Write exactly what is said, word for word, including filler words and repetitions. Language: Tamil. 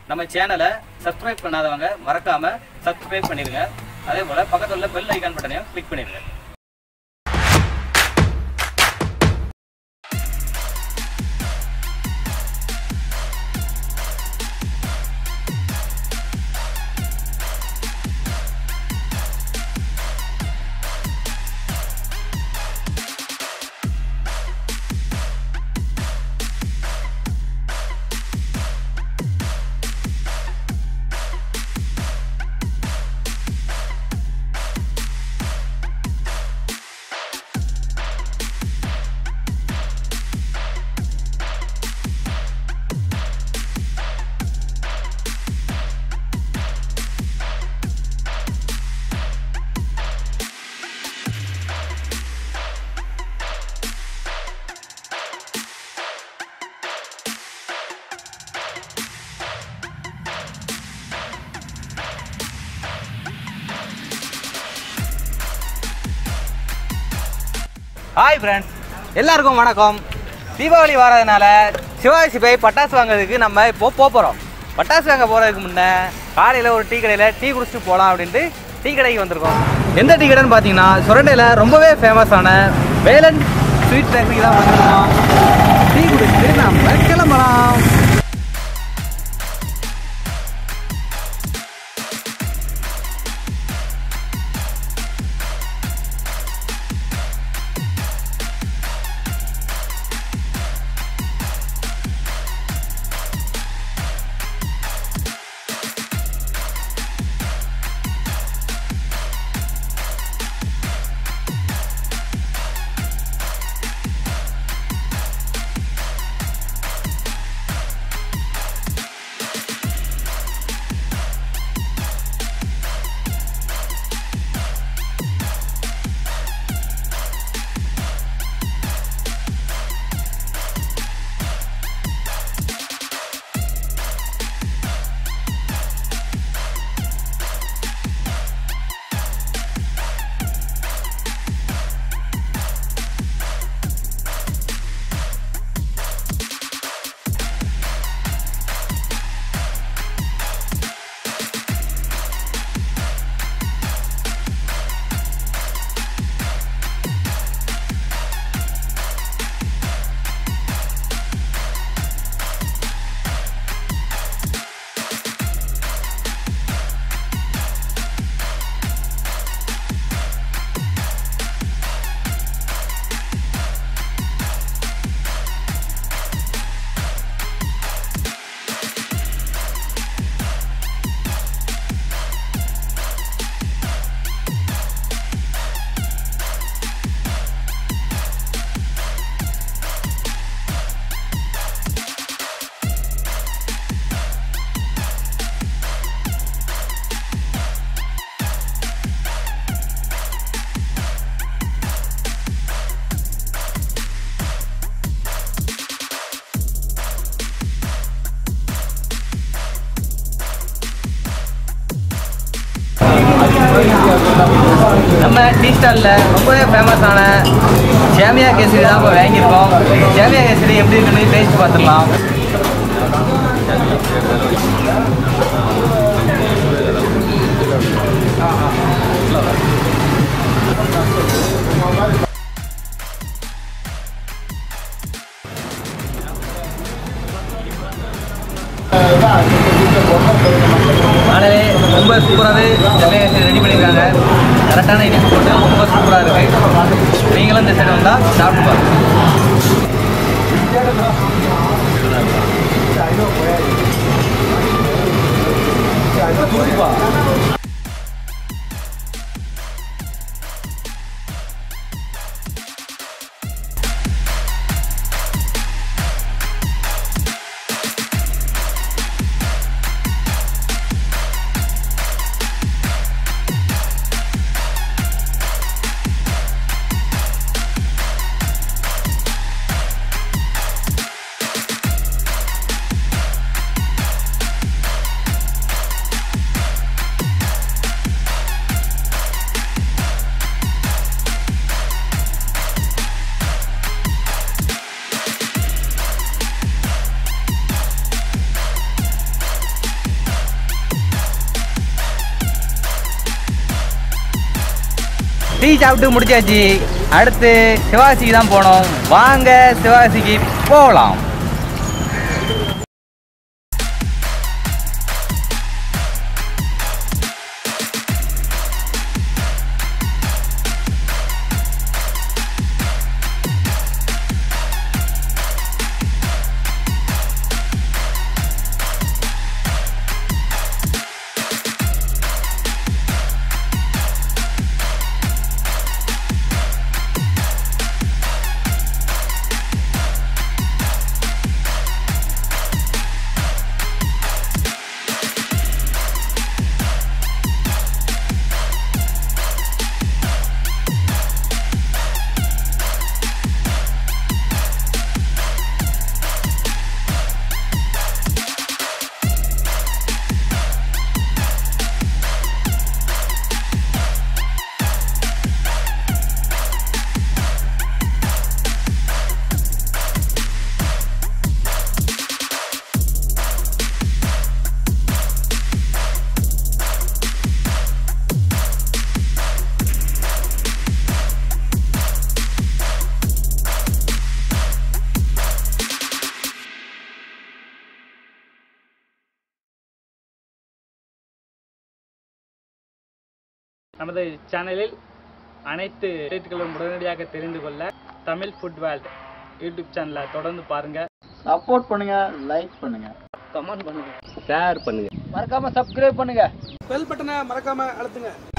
நம்ம சேனலை சப்ஸ்கிரைப் பண்ணாதவங்க மறக்காம சப்ஸ்கிரைப் பண்ணிருங்க. அதே போல பக்கத்துல உள்ள பெல் ஐகான் பட்டனையும் கிளிக் பண்ணிருங்க. ஹாய் ஃப்ரெண்ட்ஸ், எல்லாருக்கும் வணக்கம். தீபாவளி வரதுனால சிவாஜி போய் பட்டாசு வாங்குறதுக்கு நம்ம இப்போ போக போகிறோம். பட்டாசு வாங்க போகிறதுக்கு முன்னே காலையில் ஒரு டீ கடையில் டீ குடிச்சிட்டு போகலாம் அப்படின்ட்டு டீ கடைக்கு வந்திருக்கோம். எந்த டீ கடைன்னு பார்த்தீங்கன்னா சுரண்டையில் ரொம்பவே ஃபேமஸான வேலன் ஸ்வீட் ஃபேக்ட்ரிக்கு தான் வந்திருக்கோம். டீ குடிச்சிட்டு நம்ம கிளம்பலாம். நம்ம டீ ஸ்டாலில் ரொம்பவே ஃபேமஸான சேமியா கேசரி தான் இப்போ வாங்கியிருக்கோம். சேமியா கேசரி எப்படி இருக்குன்னு டேஸ்ட் பார்த்துடலாம். நாளே ரொம்ப சூப்பராகவே சேமியா கேசரி ரெடி பண்ணியிருக்காங்க. கரெக்டான இனிப்பு போட்டு ரொம்ப சூப்பராக இருக்குது. நீங்களும் இந்த சைடு வந்தால் சாப்பிட்டு பாருங்க. டீ சாப்பிட்டு முடிச்சாச்சு. அடுத்து சிவாசிக்கு தான் போனோம். வாங்க சிவாசிக்கு போகலாம். நமது சேனலில் அனைத்து அப்டேட்களும் உடனடியாக தெரிந்து கொள்ள தமிழ் ஃபுட் வேர்ல்ட் யூடியூப் சேனலை தொடர்ந்து பாருங்க. சப்போர்ட் பண்ணுங்க, லைக் பண்ணுங்க, கமெண்ட் பண்ணுங்க, ஷேர் பண்ணுங்க, மறக்காம சப்ஸ்கிரைப் பண்ணுங்க, பெல் பட்டனை மறக்காம அழுத்துங்க.